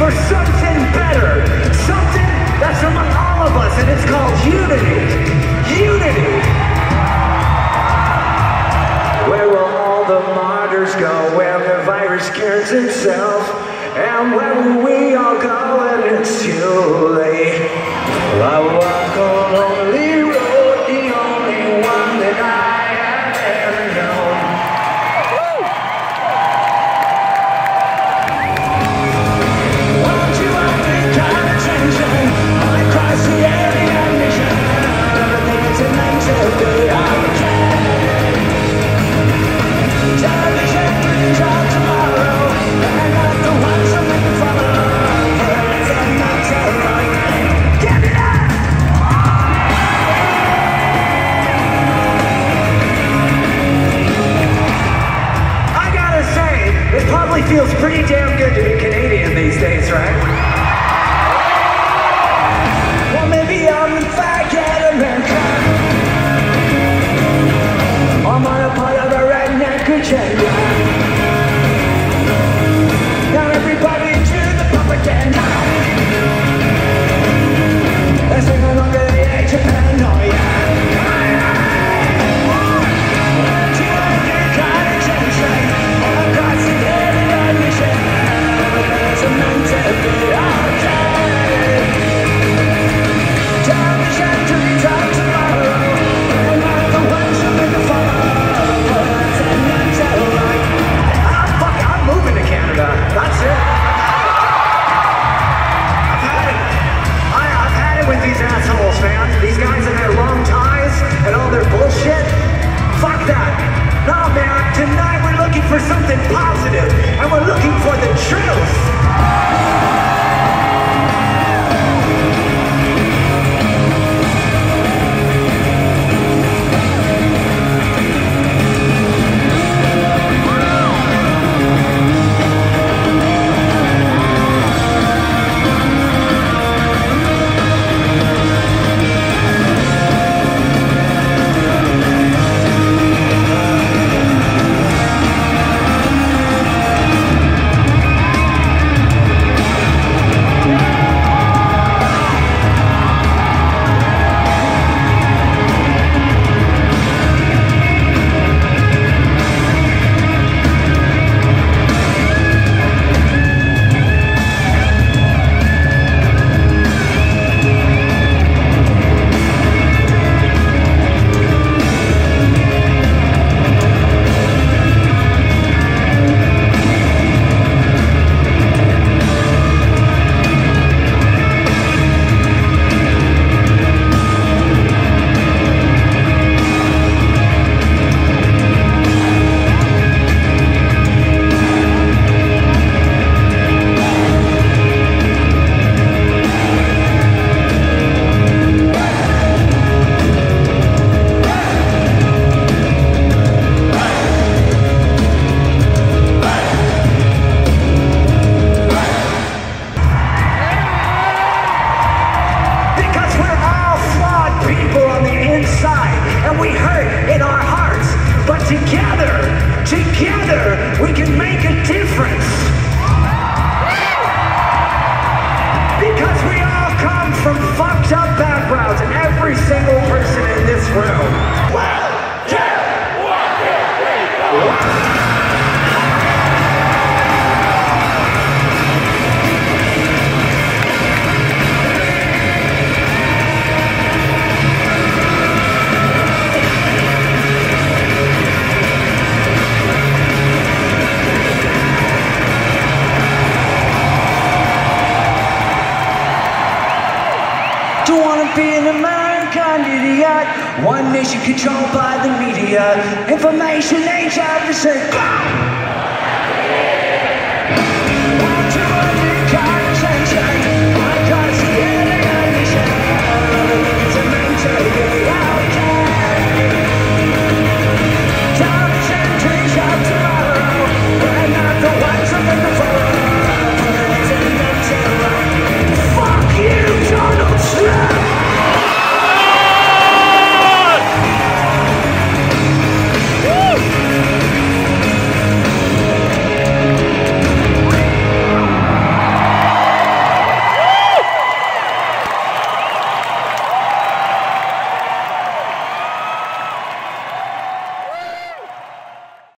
for something better, something that's among all of us, and it's called unity. Unity. Where will all the martyrs go, where the virus cures itself? And where will we all go when it's too late? I walk a lonely road, the only one that I have ever known. Won't you have the kind of attention across the area mission? Everything's meant to be okay. Television brings out tomorrow, and not the ones who make it follow. Everything that's right. Give it up! I gotta say, it probably feels pretty damn good to be Canadian these days, right? Well, maybe I'm the faggot American. I'm on a part of a redneck agenda. Now everybody to the propaganda. Let's take a look at the age of paranoia. To your kind of attention across the area mission. Everything's meant to be okay. Television turns out tomorrow, and not the ones who make the follow. I'm moving to Canada. That's it. I've had it with these assholes, man. These guys and their long ties and all their bullshit. Fuck that. No, man. Tonight we're looking for something positive, and we're looking for the truth. Together, we can make a difference. Because we all come from fucked up backgrounds, every single person in this room. 1, 2, 1, 2, 3, go. Don't wanna be an American idiot. One nation controlled by the media. Information age, I've said,